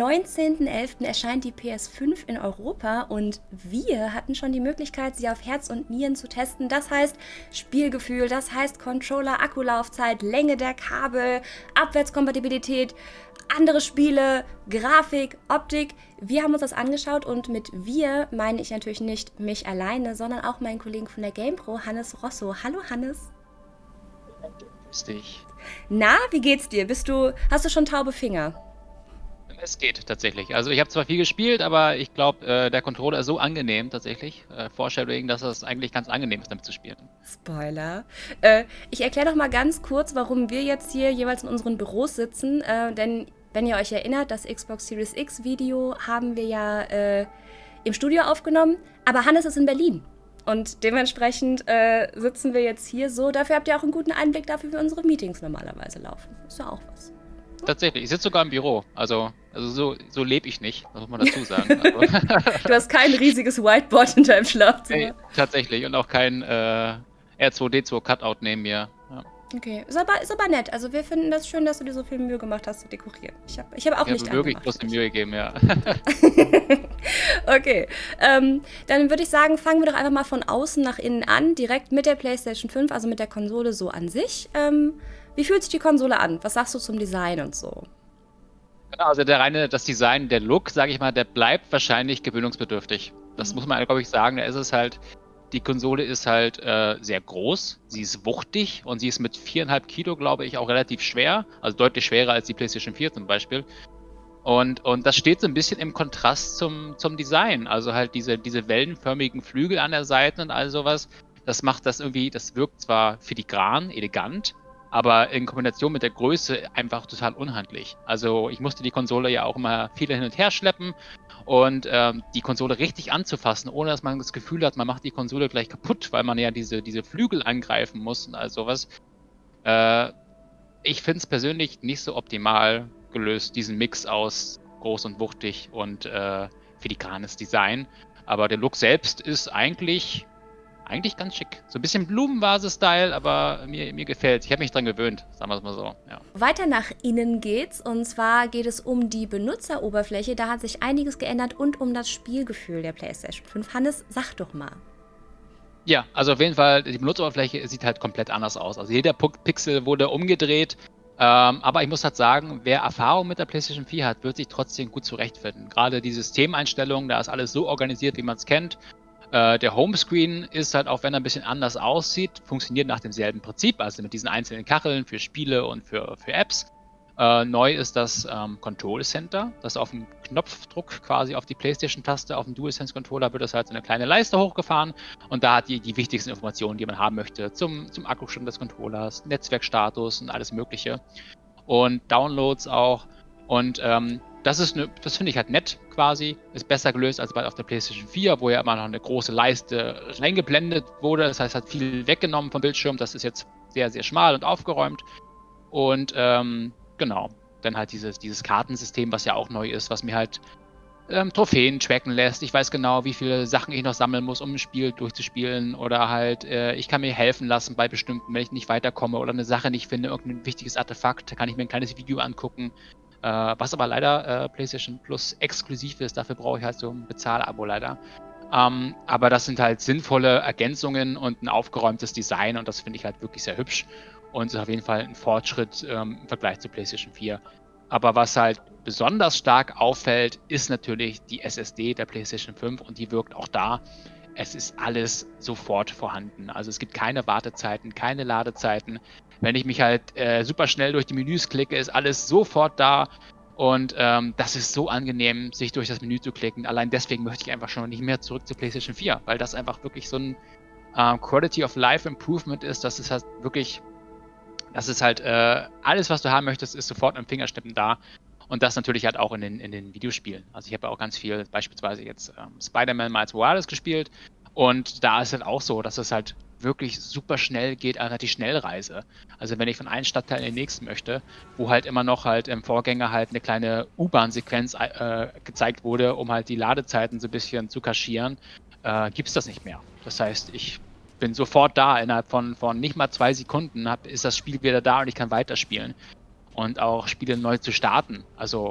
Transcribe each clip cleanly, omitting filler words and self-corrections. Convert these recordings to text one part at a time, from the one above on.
19.11. erscheint die PS5 in Europa und wir hatten schon die Möglichkeit, sie auf Herz und Nieren zu testen. Das heißt Spielgefühl, das heißt Controller, Akkulaufzeit, Länge der Kabel, Abwärtskompatibilität, andere Spiele, Grafik, Optik. Wir haben uns das angeschaut und mit wir meine ich natürlich nicht mich alleine, sondern auch meinen Kollegen von der GamePro, Hannes Rosso. Hallo Hannes. Grüß dich. Na, wie geht's dir? Hast du schon taube Finger? Es geht tatsächlich. Also ich habe zwar viel gespielt, aber ich glaube, der Controller ist so angenehm tatsächlich. Foreshadowing, dass es eigentlich ganz angenehm ist, damit zu spielen. Spoiler. Ich erkläre doch mal ganz kurz, warum wir jetzt hier jeweils in unseren Büros sitzen. Denn, wenn ihr euch erinnert, das Xbox Series X Video haben wir ja im Studio aufgenommen. Aber Hannes ist in Berlin. Und dementsprechend sitzen wir jetzt hier so. Dafür habt ihr auch einen guten Einblick dafür, wie unsere Meetings normalerweise laufen. Ist ja auch was. Tatsächlich, ich sitze sogar im Büro. Also so lebe ich nicht, das muss man dazu sagen. Also Du hast kein riesiges Whiteboard in deinem Schlafzimmer. nee, tatsächlich. Und auch kein R2D2 Cutout neben mir. Ja. Okay, ist aber nett. Also wir finden das schön, dass du dir so viel Mühe gemacht hast zu dekorieren. Ich hab auch nicht wirklich bloß die Mühe gegeben, ja. Okay, dann würde ich sagen, fangen wir doch einfach mal von außen nach innen an, direkt mit der PlayStation 5, also mit der Konsole so an sich. Wie fühlt sich die Konsole an? Was sagst du zum Design und so? Genau, also das Design, der Look, sage ich mal, der bleibt wahrscheinlich gewöhnungsbedürftig. Das muss man, glaube ich, sagen. Da ist es halt, die Konsole ist halt sehr groß, sie ist wuchtig und sie ist mit 4,5 Kilo, glaube ich, auch relativ schwer. Also deutlich schwerer als die PlayStation 4 zum Beispiel. Und das steht so ein bisschen im Kontrast zum Design. Also halt diese wellenförmigen Flügel an der Seite und all sowas. Das macht das irgendwie, das wirkt zwar filigran, elegant, aber in Kombination mit der Größe einfach total unhandlich. Also ich musste die Konsole ja auch immer viel hin und her schleppen und die Konsole richtig anzufassen, ohne dass man das Gefühl hat, man macht die Konsole gleich kaputt, weil man ja diese Flügel angreifen muss und all sowas. Ich finde es persönlich nicht so optimal gelöst, diesen Mix aus groß und wuchtig und filigranes Design. Aber der Look selbst ist eigentlich ganz schick. So ein bisschen Blumenvase-Style, aber mir gefällt. Ich habe mich dran gewöhnt, sagen wir es mal so. Ja. Weiter nach innen geht's und zwar geht es um die Benutzeroberfläche. Da hat sich einiges geändert und um das Spielgefühl der PlayStation 5. Hannes, sag doch mal. Ja, also auf jeden Fall, die Benutzeroberfläche sieht halt komplett anders aus. Also jeder Pixel wurde umgedreht. Aber ich muss halt sagen, wer Erfahrung mit der PlayStation 4 hat, wird sich trotzdem gut zurechtfinden. Gerade die Systemeinstellungen, da ist alles so organisiert, wie man es kennt. Der Homescreen ist halt, auch wenn er ein bisschen anders aussieht, funktioniert nach demselben Prinzip, also mit diesen einzelnen Kacheln für Spiele und für Apps. Neu ist das Control Center, das auf dem Knopfdruck quasi auf die PlayStation-Taste, auf dem DualSense-Controller wird das halt so eine kleine Leiste hochgefahren und da hat die wichtigsten Informationen, die man haben möchte, zum Akkustand des Controllers, Netzwerkstatus und alles mögliche und Downloads auch und das finde ich halt nett quasi, ist besser gelöst als auf der PlayStation 4, wo ja immer noch eine große Leiste reingeblendet wurde, das heißt, hat viel weggenommen vom Bildschirm, das ist jetzt sehr, sehr schmal und aufgeräumt und genau, dann halt dieses Kartensystem, was ja auch neu ist, was mir halt Trophäen tracken lässt. Ich weiß genau, wie viele Sachen ich noch sammeln muss, um ein Spiel durchzuspielen oder halt, ich kann mir helfen lassen bei bestimmten, wenn ich nicht weiterkomme oder eine Sache nicht finde, irgendein wichtiges Artefakt, kann ich mir ein kleines Video angucken. Was aber leider PlayStation Plus exklusiv ist, dafür brauche ich halt so ein Bezahlabo leider. Aber das sind halt sinnvolle Ergänzungen und ein aufgeräumtes Design und das finde ich halt wirklich sehr hübsch und ist auf jeden Fall ein Fortschritt im Vergleich zu PlayStation 4. Aber was halt besonders stark auffällt, ist natürlich die SSD der PlayStation 5 und die wirkt auch da. Es ist alles sofort vorhanden. Also es gibt keine Wartezeiten, keine Ladezeiten. Wenn ich mich halt super schnell durch die Menüs klicke, ist alles sofort da. Und das ist so angenehm, sich durch das Menü zu klicken. Allein deswegen möchte ich einfach schon nicht mehr zurück zur PlayStation 4, weil das einfach wirklich so ein Quality of Life Improvement ist. Das ist halt wirklich, das ist halt alles, was du haben möchtest, ist sofort im Fingerschnippen da. Und das natürlich halt auch in den Videospielen. Also ich habe ja auch ganz viel, beispielsweise jetzt Spider-Man Miles Morales gespielt. Und da ist halt auch so, dass es halt wirklich super schnell geht, also die Schnellreise. Also wenn ich von einem Stadtteil in den nächsten möchte, wo halt immer noch halt im Vorgänger halt eine kleine U-Bahn-Sequenz gezeigt wurde, um halt die Ladezeiten so ein bisschen zu kaschieren, gibt es das nicht mehr. Das heißt, ich bin sofort da, innerhalb von nicht mal 2 Sekunden ist das Spiel wieder da und ich kann weiterspielen. Und auch Spiele neu zu starten. Also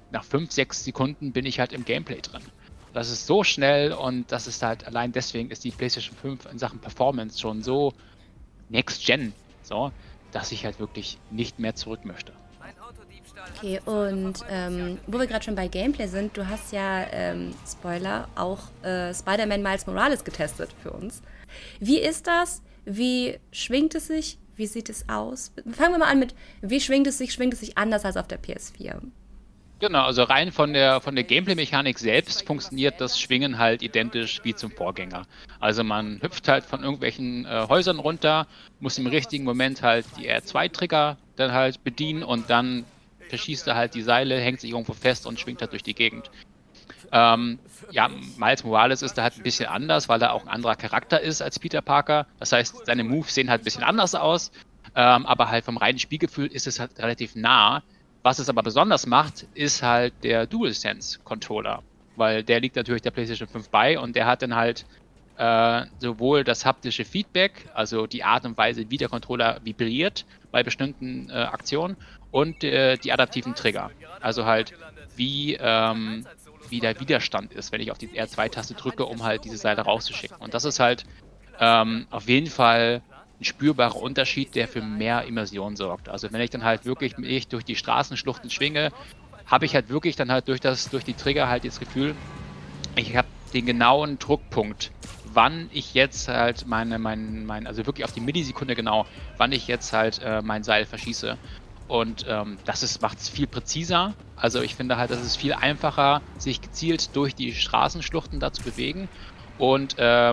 nach 5, 6 Sekunden bin ich halt im Gameplay drin. Das ist so schnell und das ist halt, allein deswegen ist die PlayStation 5 in Sachen Performance schon so Next Gen, so, dass ich halt wirklich nicht mehr zurück möchte. Okay, und wo wir gerade schon bei Gameplay sind, du hast ja, Spoiler, auch Spider-Man Miles Morales getestet für uns. Wie ist das? Wie schwingt es sich? Wie sieht es aus? Fangen wir mal an mit, wie schwingt es sich? Schwingt es sich anders als auf der PS4? Genau, also rein von der Gameplay-Mechanik selbst funktioniert das Schwingen halt identisch wie zum Vorgänger. Also man hüpft halt von irgendwelchen Häusern runter, muss im richtigen Moment halt die R2-Trigger dann halt bedienen und dann verschießt er halt die Seile, hängt sich irgendwo fest und schwingt halt durch die Gegend. Ja, Miles Morales ist da halt ein bisschen anders, weil er auch ein anderer Charakter ist als Peter Parker. Das heißt, seine Moves sehen halt ein bisschen anders aus, aber halt vom reinen Spielgefühl ist es halt relativ nah. Was es aber besonders macht, ist halt der DualSense-Controller, weil der liegt natürlich der PlayStation 5 bei und der hat dann halt sowohl das haptische Feedback, also die Art und Weise, wie der Controller vibriert bei bestimmten Aktionen und die adaptiven Trigger, also halt wie der Widerstand ist, wenn ich auf die R2-Taste drücke, um halt diese Seile rauszuschicken. Und das ist halt auf jeden Fall ein spürbarer Unterschied, der für mehr Immersion sorgt. Also wenn ich dann halt wirklich mich durch die Straßenschluchten schwinge, habe ich halt wirklich dann halt durch die Trigger halt das Gefühl, ich habe den genauen Druckpunkt, wann ich jetzt halt also wirklich auf die Millisekunde genau, wann ich jetzt halt mein Seil verschieße. Und das macht es viel präziser. Also ich finde halt, das ist viel einfacher, sich gezielt durch die Straßenschluchten da zu bewegen. Und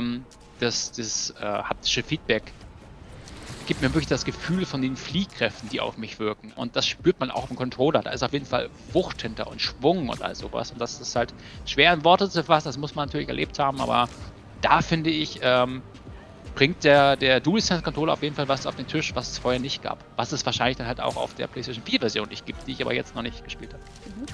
das haptische Feedback gibt mir wirklich das Gefühl von den Fliehkräften, die auf mich wirken. Und das spürt man auch im Controller. Da ist auf jeden Fall Wucht hinter und Schwung und all sowas. Und das ist halt schwer in Worte zu fassen, das muss man natürlich erlebt haben, aber da finde ich, bringt der DualSense-Controller auf jeden Fall was auf den Tisch, was es vorher nicht gab. Was es wahrscheinlich dann halt auch auf der PlayStation 4-Version nicht gibt, die ich aber jetzt noch nicht gespielt habe.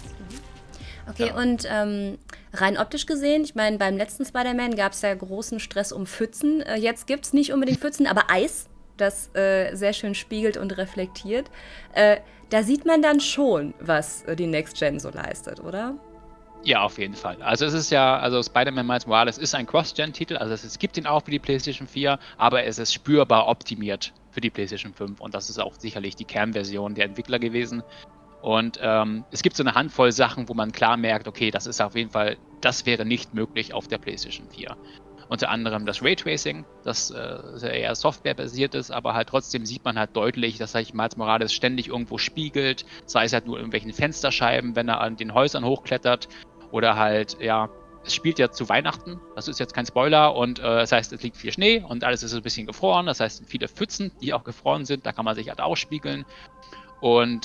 Okay, ja. Und rein optisch gesehen, ich meine, beim letzten Spider-Man gab es ja großen Stress um Pfützen. Jetzt gibt es nicht unbedingt Pfützen, aber Eis, das sehr schön spiegelt und reflektiert. Da sieht man dann schon, was die Next Gen so leistet, oder? Ja, auf jeden Fall. Also es ist ja, also Spider-Man Miles Morales ist ein Cross-Gen-Titel, also es gibt ihn auch für die PlayStation 4, aber es ist spürbar optimiert für die PlayStation 5 und das ist auch sicherlich die Kernversion der Entwickler gewesen. Und es gibt so eine Handvoll Sachen, wo man klar merkt, okay, das ist auf jeden Fall, das wäre nicht möglich auf der PlayStation 4. Unter anderem das Raytracing, das eher softwarebasiert ist, aber halt trotzdem sieht man halt deutlich, dass sich Miles Morales ständig irgendwo spiegelt, sei es halt nur in irgendwelchen Fensterscheiben, wenn er an den Häusern hochklettert oder halt, ja, es spielt ja zu Weihnachten, das ist jetzt kein Spoiler und das heißt, es liegt viel Schnee und alles ist ein bisschen gefroren, das heißt, viele Pfützen, die auch gefroren sind, da kann man sich halt ausspiegeln und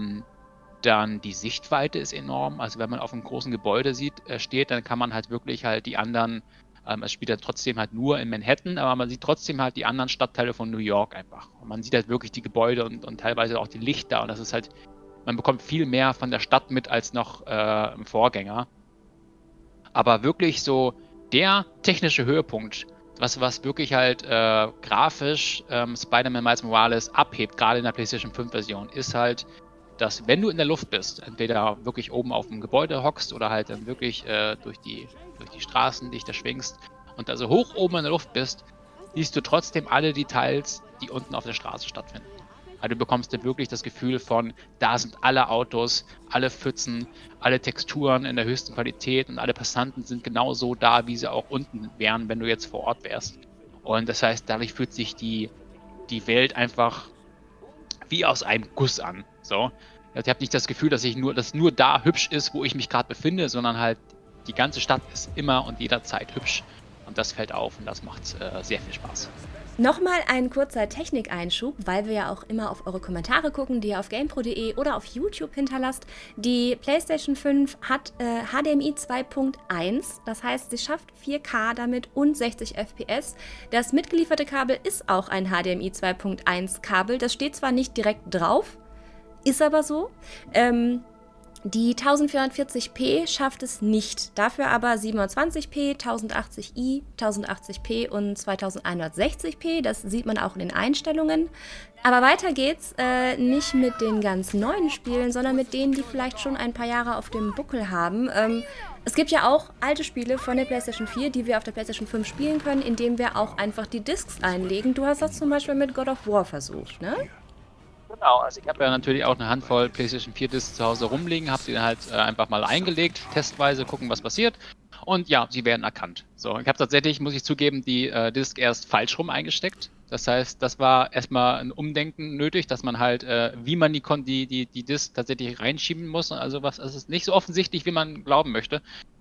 dann die Sichtweite ist enorm, also wenn man auf einem großen Gebäude steht, dann kann man halt wirklich halt die anderen es spielt ja trotzdem halt nur in Manhattan, aber man sieht trotzdem halt die anderen Stadtteile von New York einfach. Und man sieht halt wirklich die Gebäude und teilweise auch die Lichter und das ist halt, man bekommt viel mehr von der Stadt mit als noch im Vorgänger. Aber wirklich so der technische Höhepunkt, was wirklich halt grafisch Spider-Man Miles Morales abhebt, gerade in der PlayStation 5 Version, ist halt, dass wenn du in der Luft bist, entweder wirklich oben auf dem Gebäude hockst oder halt dann wirklich durch die Straßen dich da schwingst und also hoch oben in der Luft bist, siehst du trotzdem alle Details, die unten auf der Straße stattfinden. Also du bekommst dann wirklich das Gefühl von, da sind alle Autos, alle Pfützen, alle Texturen in der höchsten Qualität und alle Passanten sind genauso da, wie sie auch unten wären, wenn du jetzt vor Ort wärst. Und das heißt, dadurch fühlt sich die Welt einfach wie aus einem Guss an. So. Ich habe nicht das Gefühl, dass nur da hübsch ist, wo ich mich gerade befinde, sondern halt die ganze Stadt ist immer und jederzeit hübsch. Und das fällt auf und das macht sehr viel Spaß. Nochmal ein kurzer Technikeinschub, weil wir ja auch immer auf eure Kommentare gucken, die ihr auf gamepro.de oder auf YouTube hinterlasst. Die PlayStation 5 hat HDMI 2.1, das heißt, sie schafft 4K damit und 60 FPS. Das mitgelieferte Kabel ist auch ein HDMI 2.1 Kabel. Das steht zwar nicht direkt drauf, ist aber so. Die 1440p schafft es nicht, dafür aber 720p, 1080i, 1080p und 2160p, das sieht man auch in den Einstellungen. Aber weiter geht's nicht mit den ganz neuen Spielen, sondern mit denen, die vielleicht schon ein paar Jahre auf dem Buckel haben. Es gibt ja auch alte Spiele von der PlayStation 4, die wir auf der PlayStation 5 spielen können, indem wir auch einfach die Discs einlegen. Du hast das zum Beispiel mit God of War versucht, ne? Genau, also ich habe ja natürlich auch eine Handvoll PlayStation 4 Discs zu Hause rumliegen, habe sie dann halt einfach mal eingelegt, testweise gucken, was passiert. Und ja, sie werden erkannt. So, ich habe tatsächlich, muss ich zugeben, die Disc erst falsch rum eingesteckt. Das heißt, das war erstmal ein Umdenken nötig, dass man halt, wie man die Disc tatsächlich reinschieben muss. Also es ist nicht so offensichtlich, wie man glauben möchte.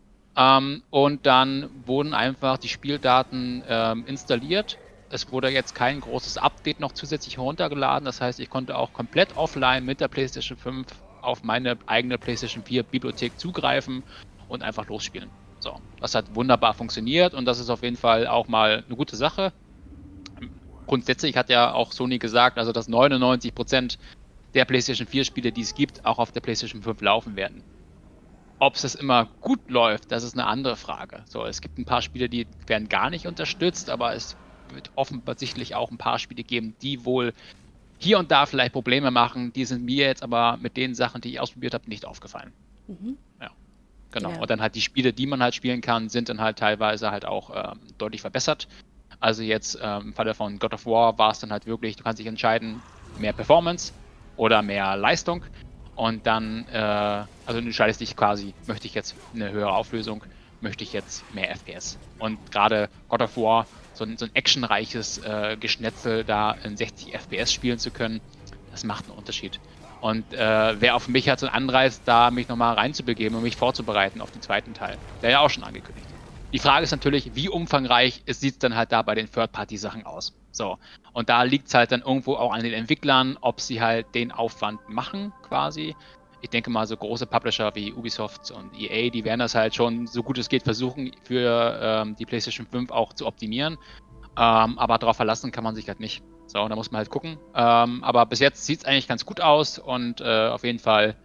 Und dann wurden einfach die Spieldaten installiert. Es wurde jetzt kein großes Update noch zusätzlich heruntergeladen. Das heißt, ich konnte auch komplett offline mit der PlayStation 5 auf meine eigene PlayStation 4 Bibliothek zugreifen und einfach losspielen. So, das hat wunderbar funktioniert und das ist auf jeden Fall auch mal eine gute Sache. Grundsätzlich hat ja auch Sony gesagt, also dass 99% der PlayStation 4 Spiele, die es gibt, auch auf der PlayStation 5 laufen werden. Ob es immer gut läuft, das ist eine andere Frage. So, es gibt ein paar Spiele, die werden gar nicht unterstützt, aber es wird offensichtlich auch ein paar Spiele geben, die wohl hier und da vielleicht Probleme machen. Die sind mir jetzt aber mit den Sachen, die ich ausprobiert habe, nicht aufgefallen. Mhm. Ja, genau. Ja. Und dann halt die Spiele, die man halt spielen kann, sind dann halt teilweise halt auch deutlich verbessert. Also jetzt im Falle von God of War war es dann halt wirklich, du kannst dich entscheiden, mehr Performance oder mehr Leistung. Und dann, also du entscheidest dich quasi, möchte ich jetzt eine höhere Auflösung, möchte ich jetzt mehr FPS. Und gerade God of War, so ein actionreiches Geschnetzel da in 60 FPS spielen zu können, das macht einen Unterschied. Und wäre auch für mich halt so ein Anreiz, da mich nochmal reinzubegeben und mich vorzubereiten auf den zweiten Teil, der ja auch schon angekündigt ist. Die Frage ist natürlich, wie umfangreich sieht es dann halt da bei den Third-Party-Sachen aus. So, und da liegt es halt dann irgendwo auch an den Entwicklern, ob sie halt den Aufwand machen quasi. Ich denke mal, so große Publisher wie Ubisoft und EA, die werden das halt schon so gut es geht versuchen, für die PlayStation 5 auch zu optimieren. Aber darauf verlassen kann man sich halt nicht. So, da muss man halt gucken. Aber bis jetzt sieht es eigentlich ganz gut aus und auf jeden Fall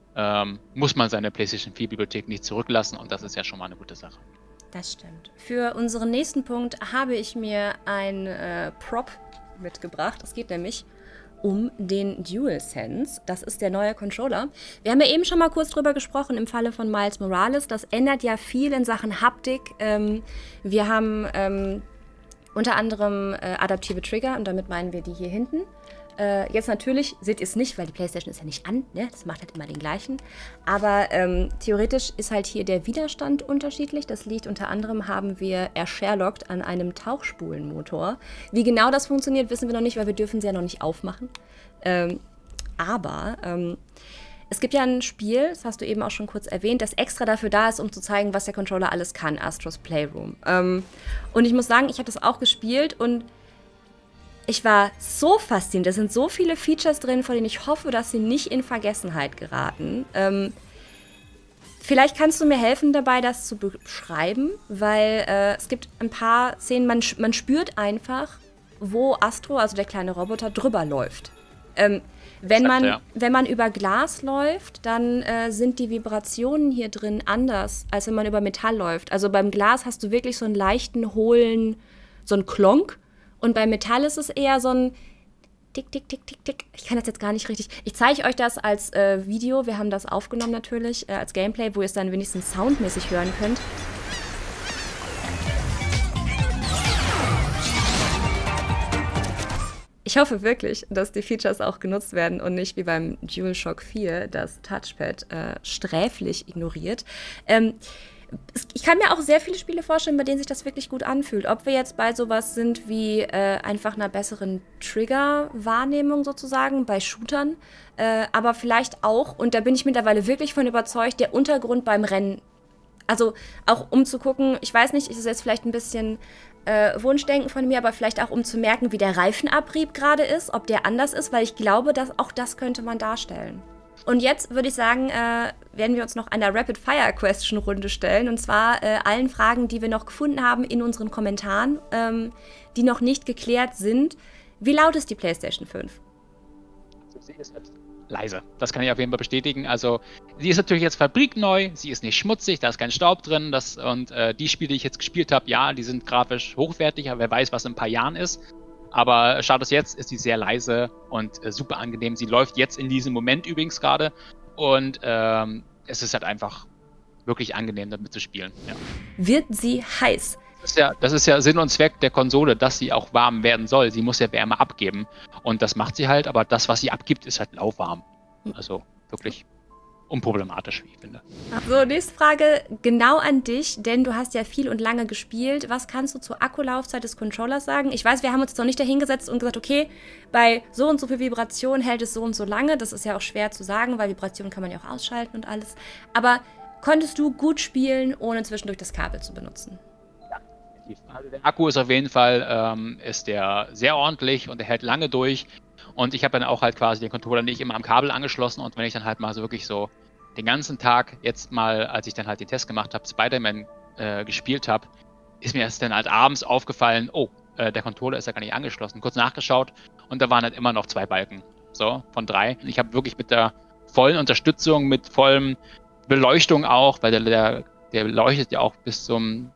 muss man seine PlayStation 4 Bibliothek nicht zurücklassen und das ist ja schon mal eine gute Sache. Das stimmt. Für unseren nächsten Punkt habe ich mir ein Prop mitgebracht. Es geht nämlich um den DualSense. Das ist der neue Controller. Wir haben ja eben schon mal kurz drüber gesprochen im Falle von Miles Morales. Das ändert ja viel in Sachen Haptik. Wir haben unter anderem adaptive Trigger und damit meinen wir die hier hinten. Jetzt natürlich seht ihr es nicht, weil die PlayStation ist ja nicht an, ne? Das macht halt immer den gleichen. Aber theoretisch ist halt hier der Widerstand unterschiedlich. Das liegt unter anderem, haben wir Sherlockt an einem Tauchspulenmotor. Wie genau das funktioniert, wissen wir noch nicht, weil wir dürfen sie ja noch nicht aufmachen. Aber es gibt ja ein Spiel, das hast du eben auch schon kurz erwähnt, das extra dafür da ist, um zu zeigen, was der Controller alles kann, Astro's Playroom. Und ich muss sagen, ich habe das auch gespielt und ich war so fasziniert. Da sind so viele Features drin, von denen ich hoffe, dass sie nicht in Vergessenheit geraten. Vielleicht kannst du mir helfen dabei, das zu beschreiben, weil es gibt ein paar Szenen, man spürt einfach, wo Astro, also der kleine Roboter, drüber läuft. Wenn man über Glas läuft, dann sind die Vibrationen hier drin anders, als wenn man über Metall läuft. Also beim Glas hast du wirklich so einen leichten, hohlen, so einen Klonk. Und beim Metall ist es eher so ein Tick, Tick, Tick, Tick, Tick. Ich kann das jetzt gar nicht richtig. Ich zeige euch das als Video. Wir haben das aufgenommen natürlich, als Gameplay, wo ihr es dann wenigstens soundmäßig hören könnt. Ich hoffe wirklich, dass die Features auch genutzt werden und nicht wie beim DualShock 4 das Touchpad sträflich ignoriert. Ich kann mir auch sehr viele Spiele vorstellen, bei denen sich das wirklich gut anfühlt. Ob wir jetzt bei sowas sind wie einfach einer besseren Trigger-Wahrnehmung sozusagen, bei Shootern, aber vielleicht auch, und da bin ich mittlerweile wirklich von überzeugt, der Untergrund beim Rennen. Also auch um zu gucken, ich weiß nicht, ist es jetzt vielleicht ein bisschen Wunschdenken von mir, aber vielleicht auch um zu merken, wie der Reifenabrieb gerade ist, ob der anders ist, weil ich glaube, dass auch das könnte man darstellen. Und jetzt würde ich sagen, werden wir uns noch einer Rapid-Fire-Question-Runde stellen. Und zwar allen Fragen, die wir noch gefunden haben in unseren Kommentaren, die noch nicht geklärt sind. Wie laut ist die PlayStation 5? Also sie ist leise. Das kann ich auf jeden Fall bestätigen. Also, sie ist natürlich jetzt fabrikneu, sie ist nicht schmutzig, da ist kein Staub drin. Die Spiele, die ich jetzt gespielt habe, ja, die sind grafisch hochwertig, aber wer weiß, was in ein paar Jahren ist. Aber Status jetzt ist sie sehr leise und super angenehm. Sie läuft jetzt in diesem Moment übrigens gerade und es ist halt einfach wirklich angenehm, damit zu spielen. Ja. Wird sie heiß? Das ist ja Sinn und Zweck der Konsole, dass sie auch warm werden soll. Sie muss ja Wärme abgeben. Und das macht sie halt, aber das, was sie abgibt, ist halt lauwarm. Also wirklich unproblematisch, wie ich finde. So, nächste Frage genau an dich, denn du hast ja viel und lange gespielt. Was kannst du zur Akkulaufzeit des Controllers sagen? Ich weiß, wir haben uns jetzt noch nicht dahingesetzt und gesagt, okay, bei so und so viel Vibration hält es so und so lange. Das ist ja auch schwer zu sagen, weil Vibration kann man ja auch ausschalten und alles. Aber konntest du gut spielen, ohne zwischendurch das Kabel zu benutzen? Also der Akku ist auf jeden Fall ist der sehr ordentlich und er hält lange durch. Und ich habe dann auch halt quasi den Controller nicht immer am Kabel angeschlossen. Und wenn ich dann halt mal so wirklich so den ganzen Tag, jetzt mal, als ich dann halt den Test gemacht habe, Spider-Man gespielt habe, ist mir erst dann halt abends aufgefallen, oh, der Controller ist ja gar nicht angeschlossen. Kurz nachgeschaut und da waren halt immer noch 2 Balken, so, von 3. Ich habe wirklich mit der vollen Unterstützung, mit vollem Beleuchtung auch, weil der leuchtet ja auch bis zum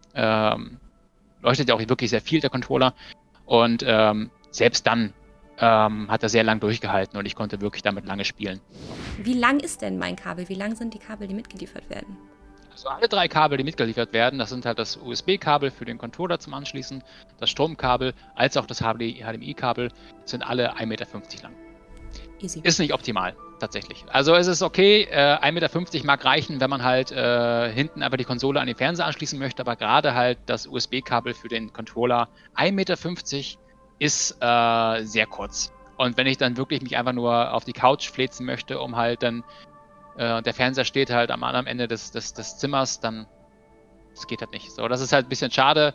leuchtet ja auch wirklich sehr viel, der Controller. Und selbst dann hat er sehr lang durchgehalten und ich konnte wirklich damit lange spielen. Wie lang ist denn mein Kabel? Wie lang sind die Kabel, die mitgeliefert werden? Also alle 3 Kabel, die mitgeliefert werden, das sind halt das USB-Kabel für den Controller zum Anschließen, das Stromkabel, als auch das HDMI-Kabel, sind alle 1,50 Meter lang. Easy. Ist nicht optimal, tatsächlich. Also es ist okay, 1,50 Meter mag reichen, wenn man halt hinten einfach die Konsole an den Fernseher anschließen möchte, aber gerade halt das USB-Kabel für den Controller 1,50 Meter ist sehr kurz. Und wenn ich dann wirklich mich einfach nur auf die Couch fläzen möchte, um halt dann, der Fernseher steht halt am anderen Ende des Zimmers, dann, das geht halt nicht. So, das ist halt ein bisschen schade,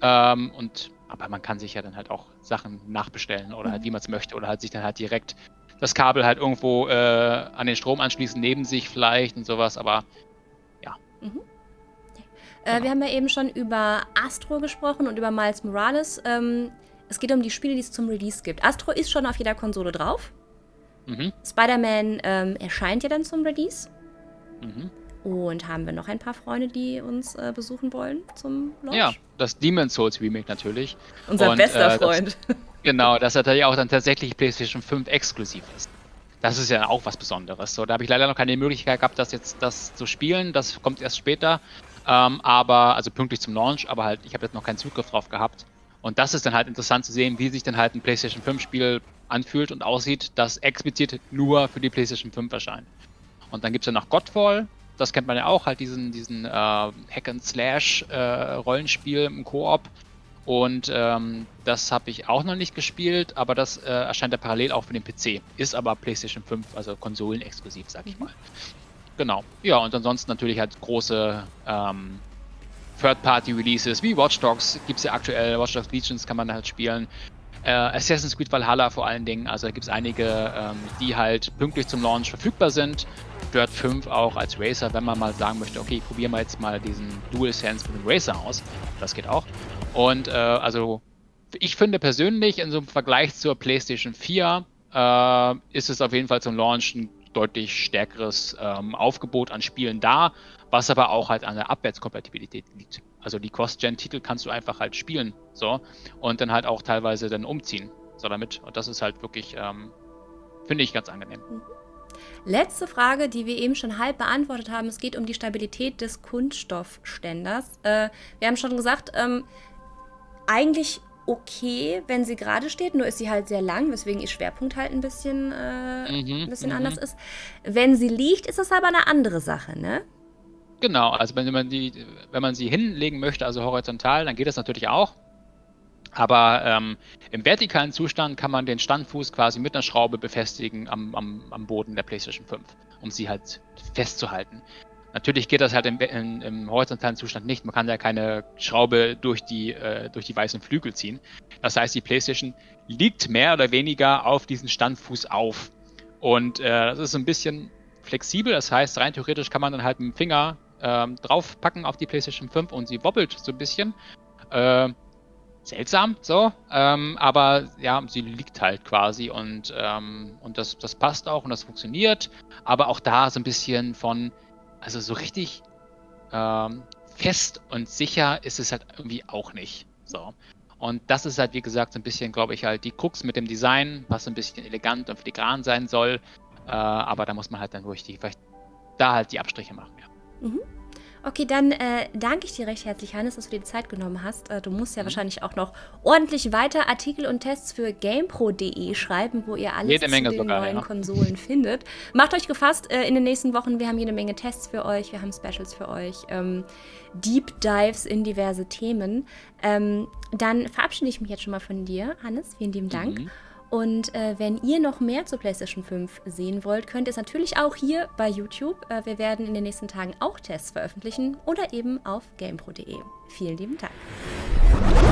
aber man kann sich ja dann halt auch Sachen nachbestellen oder halt wie man es möchte oder halt sich dann halt direkt das Kabel halt irgendwo an den Strom anschließen, neben sich vielleicht und sowas, aber ja. Mhm. Wir haben ja eben schon über Astro gesprochen und über Miles Morales. Es geht um die Spiele, die es zum Release gibt. Astro ist schon auf jeder Konsole drauf. Mhm. Spider-Man erscheint ja dann zum Release. Mhm. Und haben wir noch ein paar Freunde, die uns besuchen wollen zum Launch? Ja, das Demon's Souls Remake natürlich. Unser bester Freund. Genau, dass er da ja auch dann tatsächlich PlayStation 5 exklusiv ist. Das ist ja auch was Besonderes. So, da habe ich leider noch keine Möglichkeit gehabt, das zu spielen. Das kommt erst später. Also pünktlich zum Launch, aber halt, ich habe jetzt noch keinen Zugriff drauf gehabt. Und das ist dann halt interessant zu sehen, wie sich dann halt ein PlayStation 5 Spiel anfühlt und aussieht, das explizit nur für die PlayStation 5 erscheint. Und dann gibt es ja noch Godfall. Das kennt man ja auch, halt diesen Hack-and-Slash-Rollenspiel im Koop. Und das habe ich auch noch nicht gespielt, aber das erscheint ja parallel auch für den PC. Ist aber PlayStation 5, also konsolenexklusiv, sag ich mal. Genau. Ja, und ansonsten natürlich halt große Third-Party-Releases wie Watch Dogs gibt es ja aktuell. Watch Dogs Legions kann man halt spielen. Assassin's Creed Valhalla vor allen Dingen. Also da gibt es einige, die halt pünktlich zum Launch verfügbar sind. Dirt 5 auch als Racer, wenn man mal sagen möchte, okay, probieren wir jetzt mal diesen DualSense mit dem Racer aus. Das geht auch. Und also ich finde persönlich in so einem Vergleich zur PlayStation 4 ist es auf jeden Fall zum Launch ein deutlich stärkeres Aufgebot an Spielen da, was aber auch halt an der Abwärtskompatibilität liegt. Also die Cross-Gen-Titel kannst du einfach halt spielen, so, und dann halt auch teilweise dann umziehen, so damit. Und das ist halt wirklich, finde ich, ganz angenehm. Letzte Frage, die wir eben schon halb beantwortet haben. Es geht um die Stabilität des Kunststoffständers. Wir haben schon gesagt, eigentlich okay, wenn sie gerade steht, nur ist sie halt sehr lang, weswegen ihr Schwerpunkt halt ein bisschen anders ist. Wenn sie liegt, ist das aber eine andere Sache, ne? Genau, also wenn man sie hinlegen möchte, also horizontal, dann geht das natürlich auch. Aber im vertikalen Zustand kann man den Standfuß quasi mit einer Schraube befestigen am Boden der PlayStation 5, um sie halt festzuhalten. Natürlich geht das halt im horizontalen Zustand nicht. Man kann ja keine Schraube durch die weißen Flügel ziehen. Das heißt, die PlayStation liegt mehr oder weniger auf diesen Standfuß auf. Und das ist so ein bisschen flexibel. Das heißt, rein theoretisch kann man dann halt mit dem Finger draufpacken auf die PlayStation 5 und sie wobbelt so ein bisschen. seltsam, so, aber ja, sie liegt halt quasi und das passt auch und das funktioniert, aber auch da so ein bisschen also so richtig fest und sicher ist es halt irgendwie auch nicht, so. Und das ist halt, wie gesagt, so ein bisschen, glaube ich, halt die Krux mit dem Design, was so ein bisschen elegant und filigran sein soll, aber da muss man halt dann vielleicht da halt die Abstriche machen, ja. Mhm. Okay, dann danke ich dir recht herzlich, Hannes, dass du dir die Zeit genommen hast. Du musst ja wahrscheinlich auch noch ordentlich weiter Artikel und Tests für GamePro.de schreiben, wo ihr alles zu den neuen Konsolen findet. Macht euch gefasst in den nächsten Wochen. Wir haben jede Menge Tests für euch, wir haben Specials für euch, Deep Dives in diverse Themen. Dann verabschiede ich mich jetzt schon mal von dir, Hannes. Vielen lieben Dank. Und wenn ihr noch mehr zur PlayStation 5 sehen wollt, könnt ihr es natürlich auch hier bei YouTube. Wir werden in den nächsten Tagen auch Tests veröffentlichen oder eben auf GamePro.de. Vielen lieben Dank.